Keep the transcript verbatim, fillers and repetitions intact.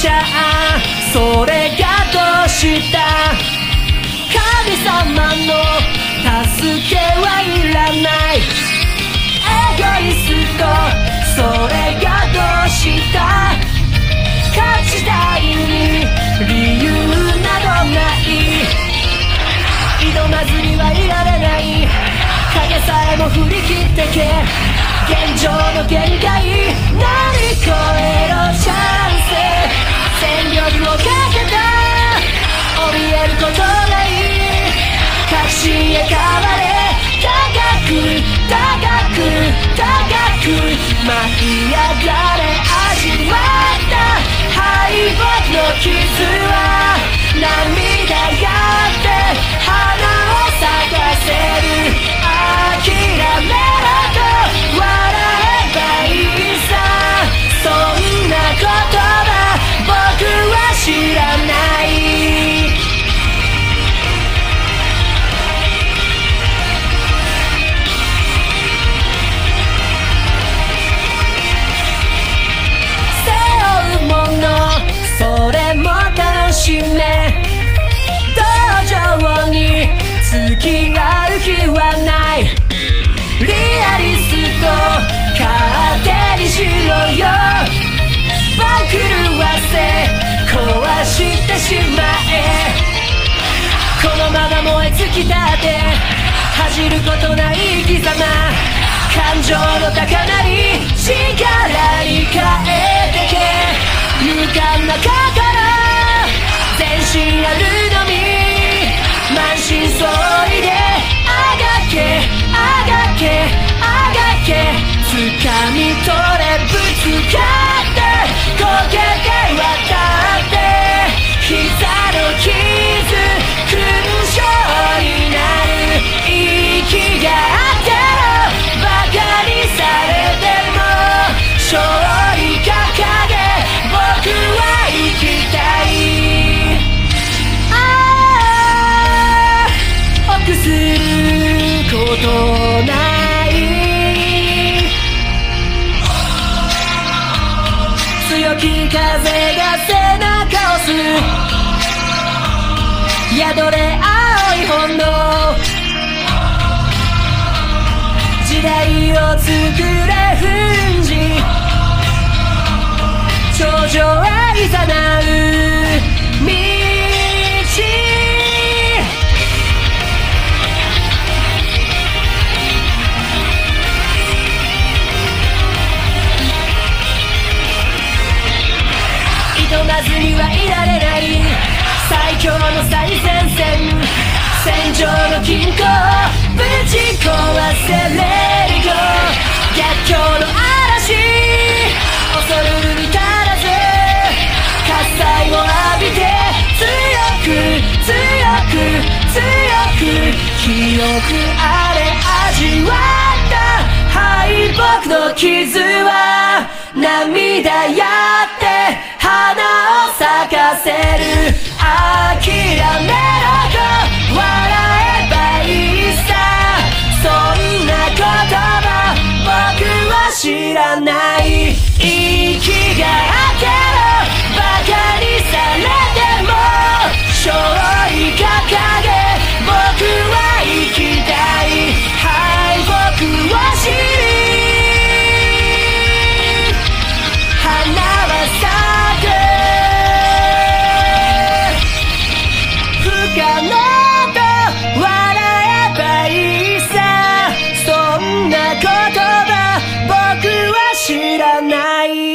ちゃそれがどうした神様の助けはいらないエゴイストそれがどうした勝ちたいに理由などない挑まずにはいられない影さえも振り切ってけ現状の限界乗り越えろチャンス戦力をかけた怯えることない確信へ変われ高く高く高く舞い上がれ味わった敗北の傷は涙があって花を咲かせる諦めろと笑えばいいさそんな言葉僕は知らない背負うものそれも楽しめ道場に付き合う気はないリアリスト勝手にしろよ番狂わせ壊してしまえこのまま燃え尽きたって恥じることない生き様感情の高鳴り力に変えてけ勇敢な心全身あるのみ満身創痍であがけあがけあがけ掴み取れぶつかってこけて渡って膝の傷勲章になる息があってもバカにされても勝利掲げ僕は生きたいああ臆することない強き風が背中を押す宿れ青い炎時代を作れ奮起頂上へ誘う道挑まずにはいられない最強の最前線戦場の均衡ぶち壊せレリゴ逆境の嵐恐るるに足らず喝采を浴びて強く強く強く記憶あれ味わった敗北の傷は涙やって花を咲かせる諦めろと笑えばいいさそんな言葉僕は知らない息があってもバカにされても勝利掲げ僕は生きたい敗北を知り花は咲く不可能と笑えばいいさそんな言葉僕は知らない